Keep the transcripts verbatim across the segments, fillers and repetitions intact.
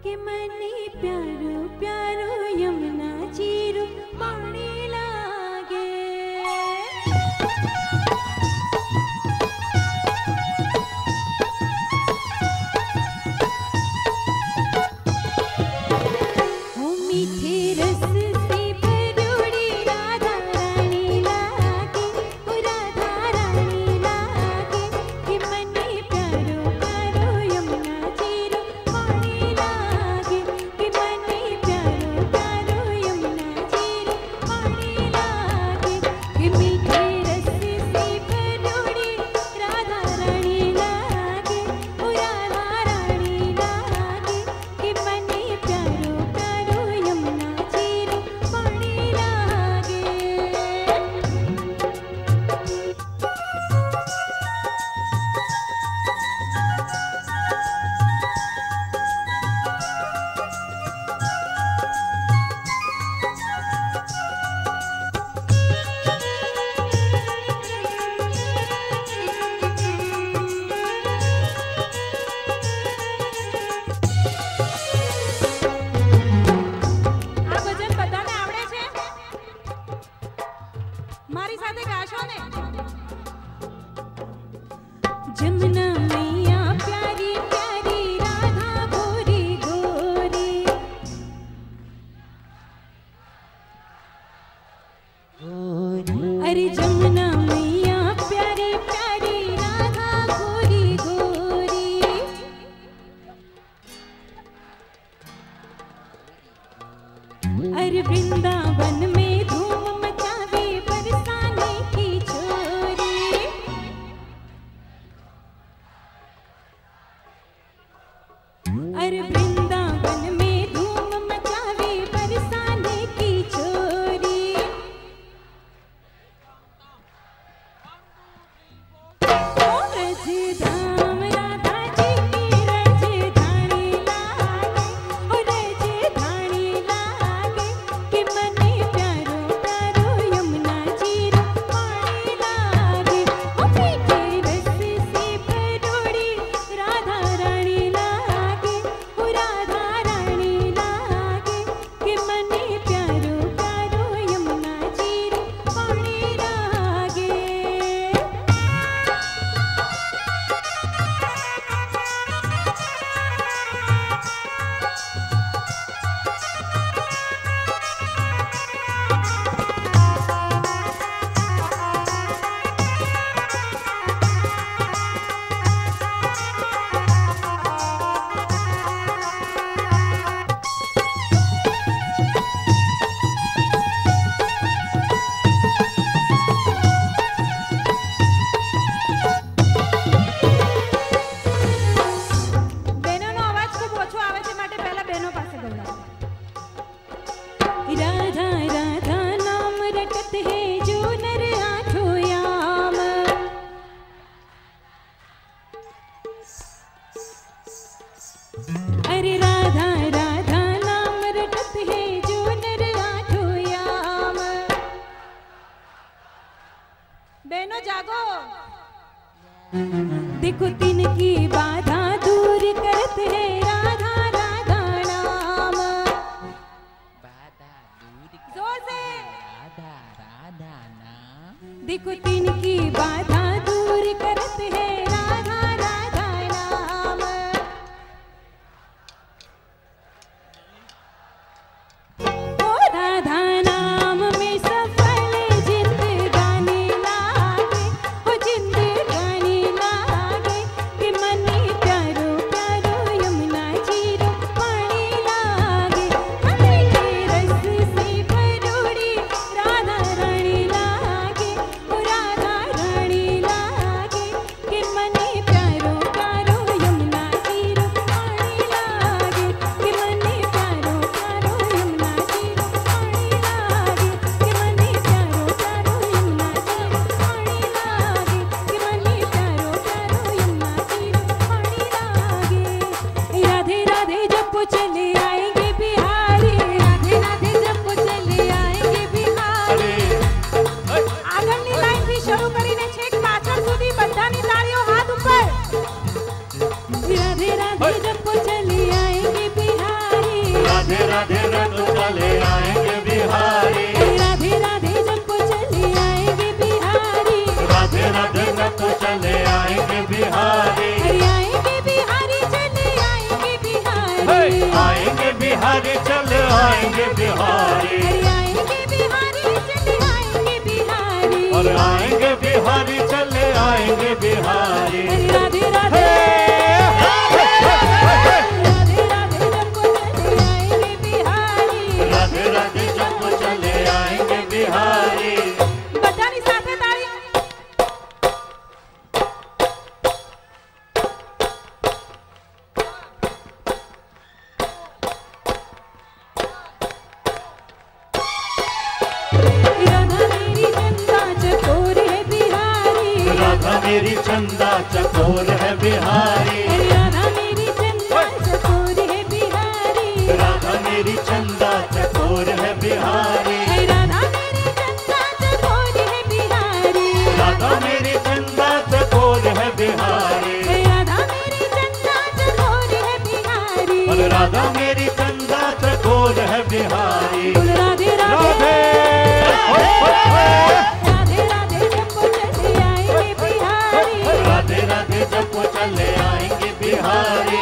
कि मनी प्यारो प्यारो यमुना चीरू पानी लागे। हो मीठे रस से भरोड़ी राधा रानी लागे, ओ राधा रानी लागे कि मनी प्यारो प्यारो यमुना चीरू पानी लागे, कि मनी प्यारो प्यारो यमुना चीरू पानी लागे, कि मीठे रस से भरोड़ी राधा रानी लागे, ओ राधा रानी लागे कि मनी प्यारो प्यारो यमुना चीरू पानी लागे। આ ભજન બધાને આવડે છે? મારી સાથે ગાશો ને? जमुना मैया प्यारी प्यारी राधा गोरी गोरी, अरे जमुना मैया प्यारी प्यारी राधा गोरी गोरी, अरे वृंदावन में धूम मचावे बरसाने की छोरी, अरे वृंदावन में धूम मचावे बरसाने की छोरी। ओ रजधाम राधा जी की रजधानी लागे, ओ रजधानी लागे कि मनी प्यारो प्यारो यमुना चीरू पानी लागे, ओ मीठे रस से भरोड़ी राधा रानी लागे, ओ राधा रानी लागे कि मनी प्यारो प्यारो यमुना चीरू पानी लागे। બહેનોનો અવાજ ખૂબ ઓછો આવે છે માટે પહેલા બહેનો પાસે બોલાવો। राधा राधा नाम रटत है जो नर आठों याम, अरे राधा राधा नाम रटत है जो नर आठों याम। बहनों जागो, देखो तिनकी बाधा दूर करत है राधा राधा नाम। जोर से देखो तिनकी बाधा दूर करत है राधा राधा नाम। ओ राधा नाम में सफल जिंदगानी लागे, ओ जिंदगानी लागे कि मनी राधे राधे रटो चले आएंगे बिहारी। राधे राधे जपो चले आएंगे बिहारी। राधे राधे रटो चले आएंगे बिहारी। आएंगे बिहारी चले आएंगे बिहारी। आएंगे बिहारी चले आएंगे बिहारी। आएंगे बिहारी चले आएंगे बिहारी। और आएंगे बिहारी चले आएंगे बिहारी। राधे राधे राधे राधे जपो चले आएंगे बिहारी। राधे राधे जपो चले आएंगे बिहारी। बधानी साथे ताली। राधा मेरी चंदा चकोर है बिहारी। राधा मेरी चंदा चकोर है बिहारी। राधा मेरी चंदा चकोर है बिहारी। राधा मेरी चंदा चकोर है बिहारी। राधा मेरी चंदा चकोर है बिहारी। राधा मेरी चंदा चकोर है बिहारी। और राधा मेरी चंदा चकोर है बिहारी। राधे राधे राधे राधे जपो चले आएंगे बिहारी। राधे राधे जपो चले आएंगे बिहारी।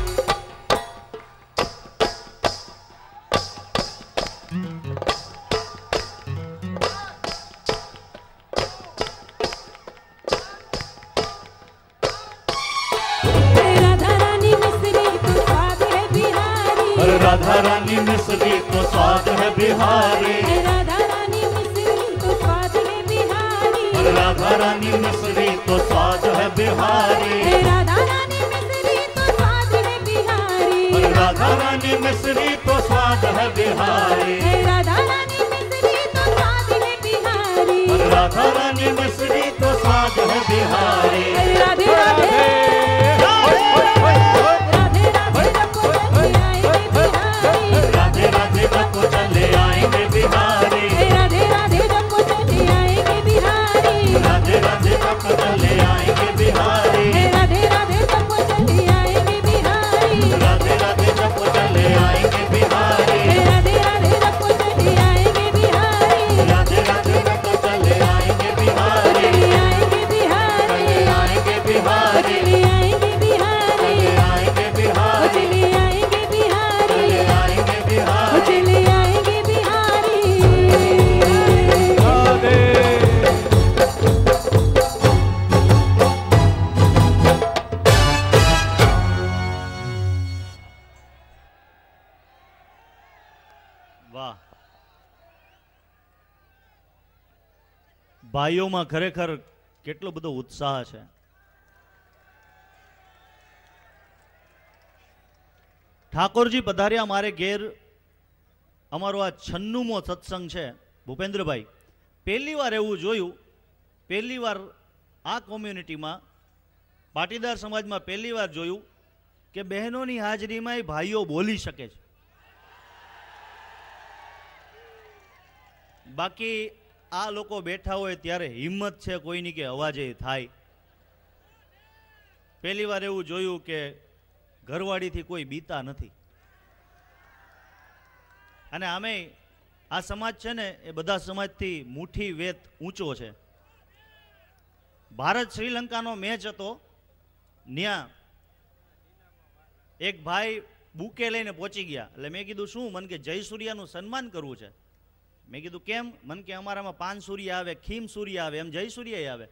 राधा रानी मिश्री तो स्वाद है बिहारी। और राधा रानी मिश्री तो स्वाद है बिहारी। राधा रानी मिश्री तो स्वाद है बिहारी। और राधा रानी मिश्री तो स्वाद है बिहारी। राधा रानी मिश्री तो स्वाद है बिहारी। और राधा रानी मिश्री तो स्वाद है बिहारी। राधा रानी मिश्री तो स्वाद है बिहारी। और राधा रानी मिश्री तो स्वाद है बिहारी। राधे राधे राधे राधे जपो चले आएंगे बिहारी। राधे राधे जपो चले आएंगे बिहारी। राधे राधे जपो चले आएंगे बिहारी। राधे राधे जपो चले आएंगे बिहारी। राधे राधे जपो चले आएंगे बिहारी। राधे राधे जपो चले आएंगे बिहारी। राधे राधे जपो चले आएंगे बिहारी। राधे राधे जपो चले आएंगे बिहारी। चले आएंगे बिहारी। चले आएंगे बिहारी। चले आएंगे बिहारी। चले आएंगे बिहारी। चले आएंगे बिहारी। चले आएंगे बिहारी। चले आएंगे बिहारी। વાહ, ભાઈઓમાં ખરેખર કેટલો બધો ઉત્સાહ છે. ઠાકોરજી પધાર્યા મારે ઘેર. અમારો આ છન્નુમો સત્સંગ છે. ભૂપેન્દ્રભાઈ, પહેલી વાર એવું જોયું, પહેલી વાર આ કોમ્યુનિટીમાં પાટીદાર સમાજમાં પહેલી વાર જોયું કે બહેનોની હાજરીમાં ભાઈઓ બોલી શકે છે. બાકી આ લોકો બેઠા હોય ત્યારે હિંમત છે કોઈની કે અવાજે થાય. પહેલી વાર એવું જોયું કે ઘરવાળીથી કોઈ બીતા નથી. અને આમે આ સમાજ છે ને એ બધા સમાજથી મુઠ્ઠી વેત ઊંચો છે. ભારત શ્રીલંકાનો મેચ હતો. ન્યા એક ભાઈ બુકે લઈને પહોંચી ગયા. એટલે મેં કીધું શું? મને કે જય સૂર્યાનું સન્માન કરવું છે. મેં કીધું કેમ? મને કે અમારામાં પાન સૂર્ય આવે, ખીમ સૂર્ય આવે, એમ જય સૂર્ય આવે.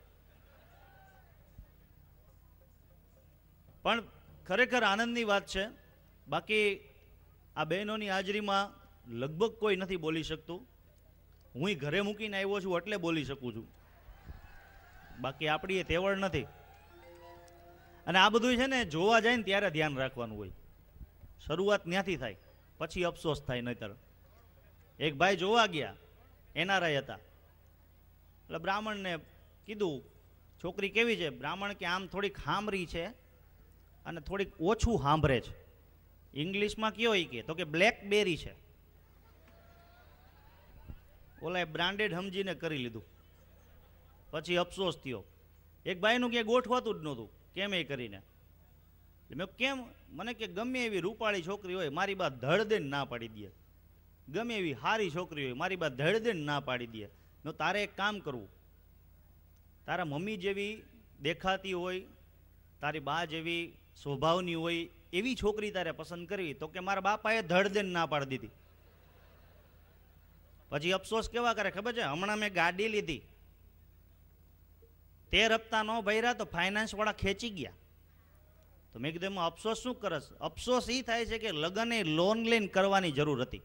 પણ ખરેખર આનંદની વાત છે. બાકી આ બહેનોની હાજરીમાં લગભગ કોઈ નથી બોલી શકતું. હું ઘરે મૂકીને આવ્યો છું એટલે બોલી શકું છું. બાકી આપણી એ તેવડ નથી. અને આ બધું છે ને જોવા જાય ને ત્યારે ધ્યાન રાખવાનું હોય. શરૂઆત ત્યાંથી થાય, પછી અફસોસ થાય. નહીતર એક ભાઈ જોવા ગયા, એનઆરઆઈ હતા. એટલે બ્રાહ્મણને કીધું છોકરી કેવી છે? બ્રાહ્મણ કે આમ થોડીક હામરી છે અને થોડીક ઓછું સાંભળે છે. ઇંગ્લિશમાં કયો એ કે તો કે બ્લેકબેરી છે. ઓલા બ્રાન્ડેડ સમજીને કરી લીધું. પછી અફસોસ થયો. એક ભાઈનું ક્યાંય ગોઠવાતું જ નહોતું કેમ એ કરીને. મેં કેમ? મને કે ગમે એવી રૂપાળી છોકરી હોય મારી બા ધડ દઈને ના પાડી દે, ગમે એવી હારી છોકરી હોય મારી બા ધડ દઈને ના પાડી દે. મેં તારે એક કામ કરવું, તારા મમ્મી જેવી દેખાતી હોય, તારી બા જેવી સ્વભાવની હોય એવી છોકરી તારે પસંદ કરવી. તો કે મારા બાપાએ ધડ દઈને ના પાડી દીધી. પછી અફસોસ કેવા કરે ખબર છે? હમણાં મેં ગાડી લીધી, તેર હપ્તા નો ભર્યા તો ફાઇનાન્સ વાળા ખેંચી ગયા. તો મેં કીધું એમાં અફસોસ શું કરસ? અફસોસ એ થાય છે કે લગ્ન લોન લઈને કરવાની જરૂર હતી.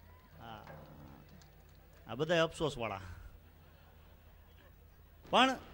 આ બધા અફસોસ વાળા. પણ